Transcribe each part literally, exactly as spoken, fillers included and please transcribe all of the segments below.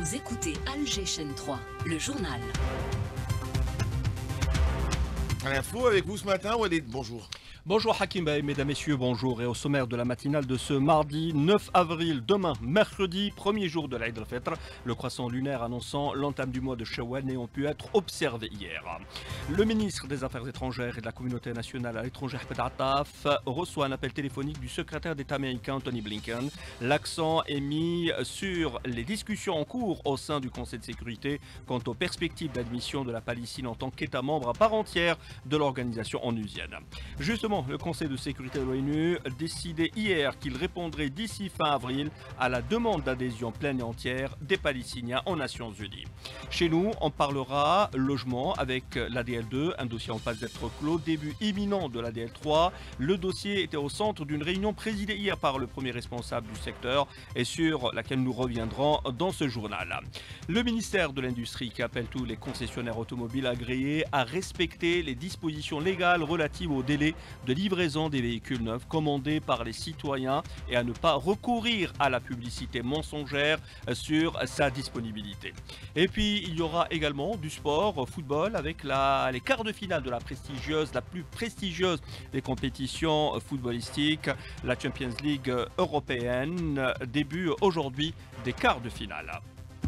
Vous écoutez Alger Chaîne trois, le journal. À l'info avec vous ce matin, Walid, bonjour. Bonjour Hakim Bey, mesdames, messieurs, bonjour. Et au sommaire de la matinale de ce mardi neuf avril, demain, mercredi, premier jour de l'Aïd al-Fitr, le croissant lunaire annonçant l'entame du mois de Shawwal n'ayant pu être observé hier. Le ministre des Affaires étrangères et de la communauté nationale à l'étranger, Ahmed Attaf, reçoit un appel téléphonique du secrétaire d'État américain, Anthony Blinken. L'accent est mis sur les discussions en cours au sein du Conseil de sécurité quant aux perspectives d'admission de la Palestine en tant qu'État membre à part entière de l'organisation onusienne. Justement, le Conseil de sécurité de l'ONU décidait hier qu'il répondrait d'ici fin avril à la demande d'adhésion pleine et entière des Palestiniens aux Nations Unies. Chez nous, on parlera logement avec l'A D L deux, un dossier en passe d'être clos, début imminent de l'A D L trois. Le dossier était au centre d'une réunion présidée hier par le premier responsable du secteur et sur laquelle nous reviendrons dans ce journal. Le ministère de l'Industrie qui appelle tous les concessionnaires automobiles agréés à respecter les dispositions légales relatives au délai de livraison des véhicules neufs commandés par les citoyens et à ne pas recourir à la publicité mensongère sur sa disponibilité. Et puis il y aura également du sport, football avec la, les quarts de finale de la prestigieuse, la plus prestigieuse des compétitions footballistiques, la Champions League européenne, début aujourd'hui des quarts de finale.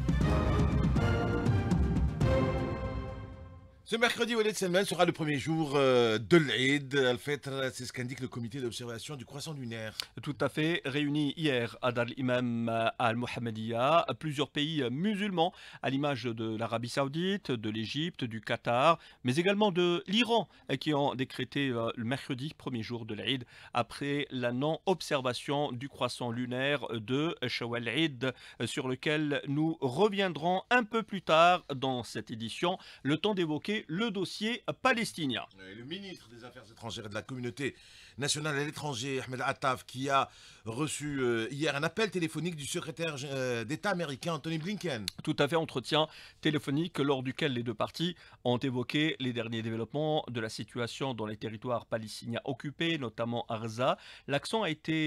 Ce mercredi, Walid Selman sera le premier jour de l'Aïd al-Fitr, c'est ce qu'indique le comité d'observation du croissant lunaire. Tout à fait, réunis hier à Dar al-Imam al-Mohammediya, plusieurs pays musulmans à l'image de l'Arabie Saoudite, de l'Égypte, du Qatar, mais également de l'Iran qui ont décrété le mercredi, premier jour de l'Aïd, après la non-observation du croissant lunaire de Shawwal Eid, sur lequel nous reviendrons un peu plus tard dans cette édition, le temps d'évoquer le dossier palestinien. Le ministre des Affaires étrangères et de la communauté nationale à l'étranger, Ahmed Attaf, qui a reçu euh, hier un appel téléphonique du secrétaire euh, d'État américain, Anthony Blinken. Tout à fait, entretien téléphonique lors duquel les deux parties ont évoqué les derniers développements de la situation dans les territoires palestiniens occupés, notamment à Gaza. L'accent a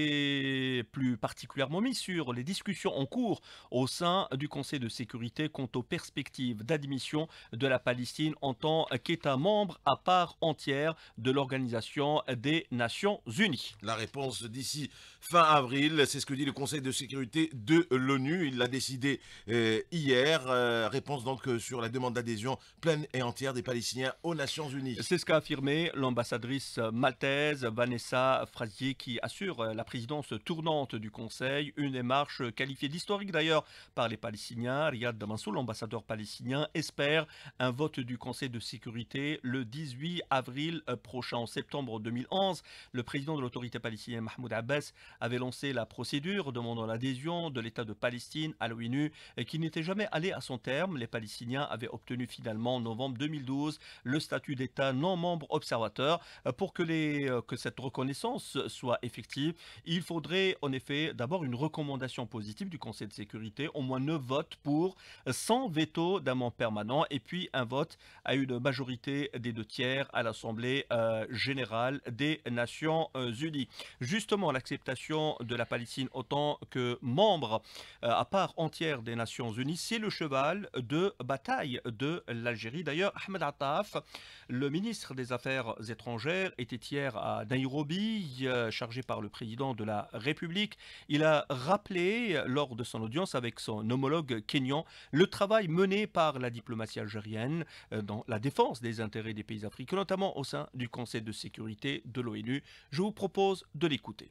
été plus particulièrement mis sur les discussions en cours au sein du Conseil de sécurité quant aux perspectives d'admission de la Palestine en tant qu'État membre à part entière de l'Organisation des Nations Unies. La réponse d'ici fin avril, c'est ce que dit le Conseil de sécurité de l'ONU. Il l'a décidé euh, hier. Euh, réponse donc euh, sur la demande d'adhésion pleine et entière des Palestiniens aux Nations Unies. C'est ce qu'a affirmé l'ambassadrice maltaise Vanessa Frazier qui assure la présidence tournante du Conseil. Une démarche qualifiée d'historique d'ailleurs par les Palestiniens. Riyad Mansour, l'ambassadeur palestinien, espère un vote du Conseil de sécurité le dix-huit avril prochain. En septembre deux mille onze, le président de l'autorité palestinienne Mahmoud Abbas avait lancé la procédure demandant l'adhésion de l'État de Palestine à l'ONU qui n'était jamais allé à son terme. Les Palestiniens avaient obtenu finalement en novembre deux mille douze le statut d'État non membre observateur. Pour que, les, que cette reconnaissance soit effective, il faudrait en effet d'abord une recommandation positive du Conseil de sécurité, au moins neuf votes pour, sans veto d'un membre permanent et puis un vote à une majorité des deux tiers à l'Assemblée euh, générale des Nations Unies. Justement, l'acceptation de la Palestine autant que membre euh, à part entière des Nations Unies, c'est le cheval de bataille de l'Algérie. D'ailleurs, Ahmed Attaf, le ministre des Affaires étrangères, était hier à Nairobi, euh, chargé par le président de la République. Il a rappelé, lors de son audience avec son homologue kényan, le travail mené par la diplomatie algérienne euh, dans la défense des intérêts des pays africains, notamment au sein du Conseil de sécurité de l'ONU. Je vous propose de l'écouter.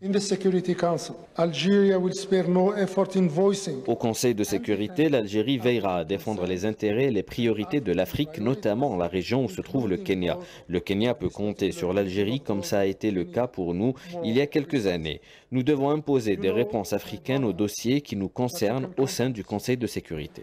Au Conseil de sécurité, l'Algérie veillera à défendre les intérêts et les priorités de l'Afrique, notamment la région où se trouve le Kenya. Le Kenya peut compter sur l'Algérie comme ça a été le cas pour nous il y a quelques années. Nous devons imposer des réponses africaines aux dossiers qui nous concernent au sein du Conseil de sécurité.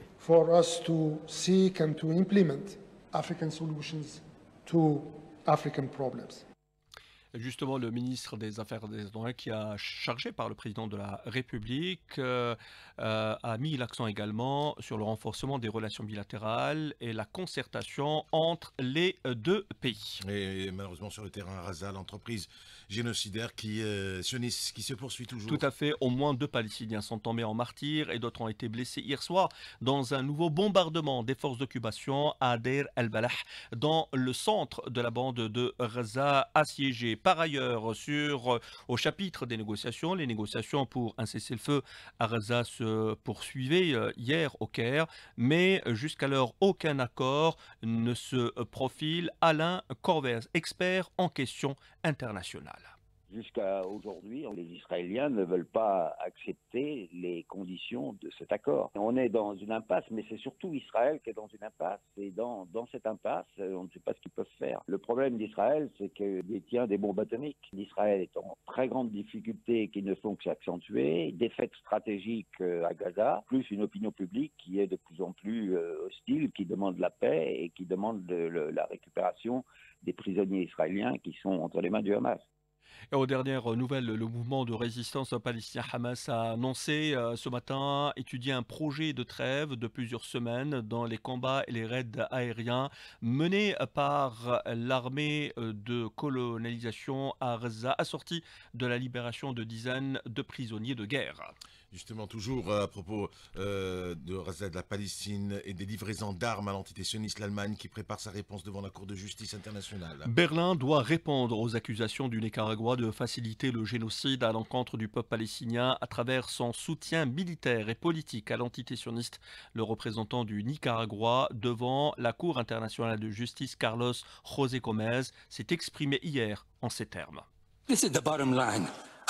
Justement, le ministre des Affaires étrangères, qui a chargé par le président de la République, euh, euh, a mis l'accent également sur le renforcement des relations bilatérales et la concertation entre les deux pays. Et malheureusement, sur le terrain à Gaza, l'entreprise génocidaire qui, euh, sioniste, qui se poursuit toujours. Tout à fait. Au moins deux Palestiniens sont tombés en martyrs et d'autres ont été blessés hier soir dans un nouveau bombardement des forces d'occupation à Deir el-Balah, dans le centre de la bande de Gaza assiégée. Par ailleurs, sur, au chapitre des négociations, les négociations pour un cessez-le-feu à Gaza se poursuivaient hier au Caire, mais jusqu'alors aucun accord ne se profile. Alain Corvès, expert en questions internationales. Jusqu'à aujourd'hui, les Israéliens ne veulent pas accepter les conditions de cet accord. On est dans une impasse, mais c'est surtout Israël qui est dans une impasse. Et dans, dans cette impasse, on ne sait pas ce qu'ils peuvent faire. Le problème d'Israël, c'est qu'il détient des bombes atomiques. L'Israël est en très grande difficulté qui ne font que s'accentuer. Défaite stratégique à Gaza, plus une opinion publique qui est de plus en plus hostile, qui demande la paix et qui demande le, le, la récupération des prisonniers israéliens qui sont entre les mains du Hamas. Et aux dernières nouvelles, le mouvement de résistance palestinien Hamas a annoncé euh, ce matin étudier un projet de trêve de plusieurs semaines dans les combats et les raids aériens menés par l'armée de colonisation à Gaza, assorti de la libération de dizaines de prisonniers de guerre. Justement, toujours à propos euh, de Gaza, de la Palestine et des livraisons d'armes à l'entité sioniste, l'Allemagne qui prépare sa réponse devant la Cour de justice internationale. Berlin doit répondre aux accusations du Nicaragua de faciliter le génocide à l'encontre du peuple palestinien à travers son soutien militaire et politique à l'entité sioniste. Le représentant du Nicaragua devant la Cour internationale de justice, Carlos José Gómez, s'est exprimé hier en ces termes. This is the bottom line.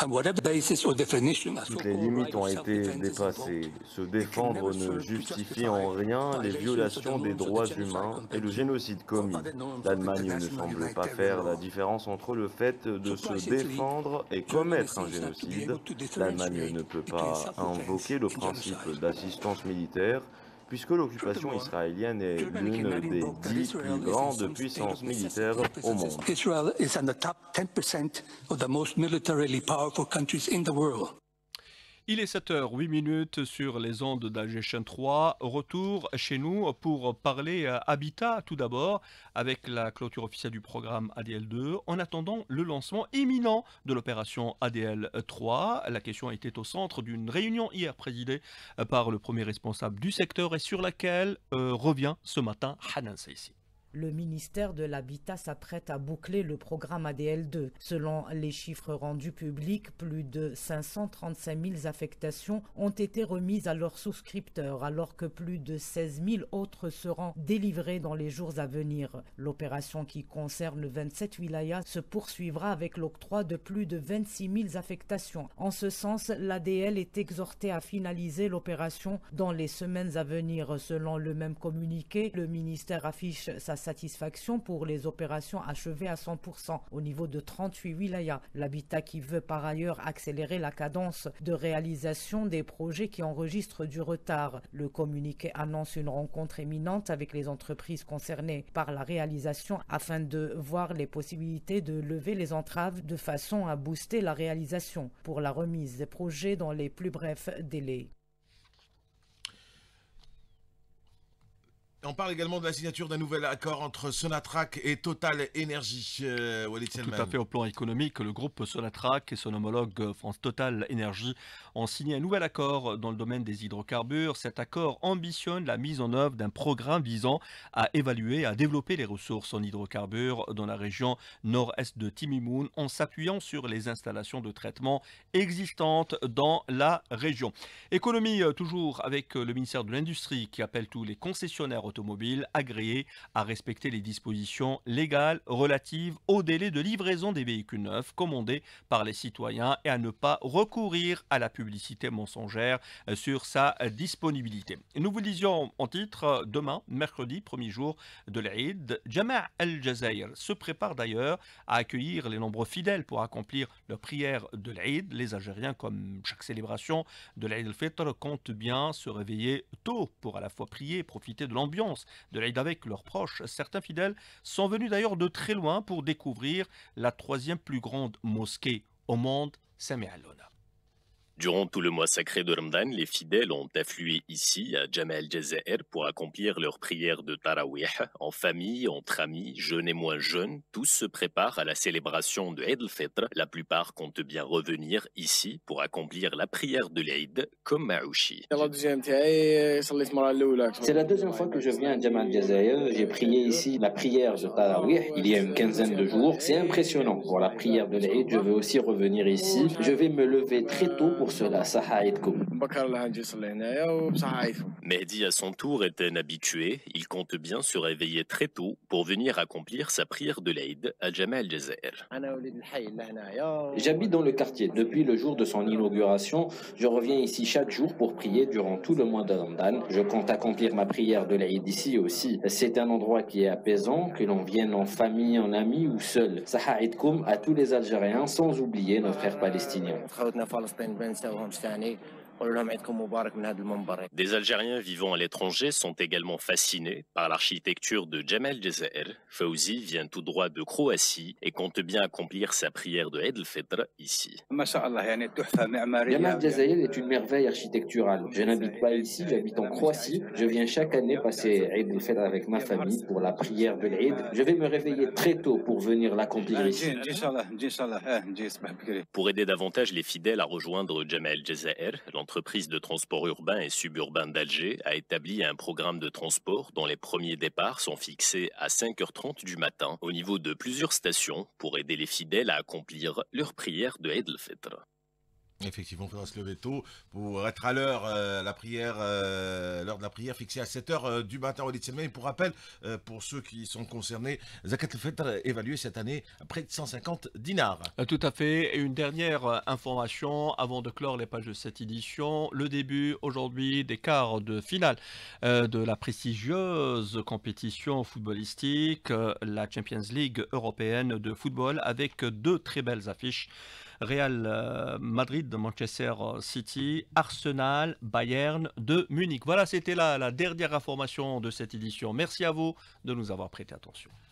Toutes les limites ont été dépassées. Se défendre ne justifie en rien les violations des droits humains et le génocide commis. L'Allemagne ne semble pas faire la différence entre le fait de se défendre et commettre un génocide. L'Allemagne ne peut pas invoquer le principe d'assistance militaire, puisque l'occupation israélienne est l'une des dix plus grandes puissances militaires au monde. Israel is in the top ten percent of the most militarily powerful countries in the world. Il est sept heures huit minutes sur les ondes d'Alger trois. Retour chez nous pour parler habitat tout d'abord avec la clôture officielle du programme A D L deux. En attendant le lancement imminent de l'opération A D L trois, la question était au centre d'une réunion hier présidée par le premier responsable du secteur et sur laquelle euh, revient ce matin Hanan Saïsi. Le ministère de l'Habitat s'apprête à boucler le programme A D L deux. Selon les chiffres rendus publics, plus de cinq cent trente-cinq mille affectations ont été remises à leurs souscripteurs, alors que plus de seize mille autres seront délivrées dans les jours à venir. L'opération qui concerne vingt-sept wilayas se poursuivra avec l'octroi de plus de vingt-six mille affectations. En ce sens, l'A D L est exhorté à finaliser l'opération dans les semaines à venir. Selon le même communiqué, le ministère affiche sa satisfaction pour les opérations achevées à cent pour cent au niveau de trente-huit wilayas. L'Habitat qui veut par ailleurs accélérer la cadence de réalisation des projets qui enregistrent du retard. Le communiqué annonce une rencontre imminente avec les entreprises concernées par la réalisation afin de voir les possibilités de lever les entraves de façon à booster la réalisation pour la remise des projets dans les plus brefs délais. On parle également de la signature d'un nouvel accord entre Sonatrach et Total Energy. Euh, Walid Selman. Tout à fait, au plan économique, le groupe Sonatrach et son homologue France Total Energy ont signé un nouvel accord dans le domaine des hydrocarbures. Cet accord ambitionne la mise en œuvre d'un programme visant à évaluer et à développer les ressources en hydrocarbures dans la région nord-est de Timimoun en s'appuyant sur les installations de traitement existantes dans la région. Économie, toujours avec le ministère de l'Industrie qui appelle tous les concessionnaires automobiles agréés à respecter les dispositions légales relatives au délai de livraison des véhicules neufs commandés par les citoyens et à ne pas recourir à la publicité mensongère sur sa disponibilité. Nous vous disions en titre, demain, mercredi, premier jour de l'Aïd, Jama' al-Jazair se prépare d'ailleurs à accueillir les nombreux fidèles pour accomplir leur prière de l'Aïd. Les Algériens, comme chaque célébration de l'Aïd al-Fitr, comptent bien se réveiller tôt pour à la fois prier et profiter de l'ambiance l'ambiance de l'Aïd avec leurs proches. Certains fidèles sont venus d'ailleurs de très loin pour découvrir la troisième plus grande mosquée au monde, Sami Alona. Durant tout le mois sacré de Ramadan, les fidèles ont afflué ici, à Jama el-Jazair, pour accomplir leur prière de Tarawih. En famille, entre amis, jeunes et moins jeunes, tous se préparent à la célébration de Eid al-Fitr. La plupart comptent bien revenir ici pour accomplir la prière de l'Eid, comme Maouchi. C'est la deuxième fois que je viens à Jama el-Jazair. J'ai prié ici la prière de Tarawih il y a une quinzaine de jours. C'est impressionnant. Pour la prière de l'Eid, je vais aussi revenir ici. Je vais me lever très tôt pour cela. Mehdi, à son tour, est un habitué. Il compte bien se réveiller très tôt pour venir accomplir sa prière de l'Eid à Jama el-Jazair. J'habite dans le quartier. Depuis le jour de son inauguration, je reviens ici chaque jour pour prier durant tout le mois de Ramadan. Je compte accomplir ma prière de l'Eid ici aussi. C'est un endroit qui est apaisant, que l'on vienne en famille, en amis ou seul. Saha Eidkoum à tous les Algériens, sans oublier nos frères palestiniens. Des Algériens vivant à l'étranger sont également fascinés par l'architecture de Jama el-Jazair. Fawzi vient tout droit de Croatie et compte bien accomplir sa prière de Eid al-Fitr ici. Jama el-Jazair est une merveille architecturale. Je n'habite pas ici, j'habite en Croatie. Je viens chaque année passer Eid al-Fitr avec ma famille pour la prière de l'Eid. Je vais me réveiller très tôt pour venir l'accomplir ici. Pour aider davantage les fidèles à rejoindre Jama el-Jazair, l'entreprise de transport urbain et suburbain d'Alger a établi un programme de transport dont les premiers départs sont fixés à cinq heures trente du matin au niveau de plusieurs stations pour aider les fidèles à accomplir leur prière de Eid al-Fitr. Effectivement, il faudra se lever tôt pour être à l'heure, euh, la prière, euh, l'heure de la prière fixée à sept heures euh, du matin au Litselmen. Et pour rappel, euh, pour ceux qui sont concernés, Zakat al-Fitr évalué cette année à près de cent cinquante dinars. Tout à fait. Et une dernière information avant de clore les pages de cette édition. Le début aujourd'hui des quarts de finale euh, de la prestigieuse compétition footballistique, euh, la Champions League européenne de football, avec deux très belles affiches. Real Madrid, Manchester City, Arsenal, Bayern de Munich. Voilà, c'était la, la dernière information de cette édition. Merci à vous de nous avoir prêté attention.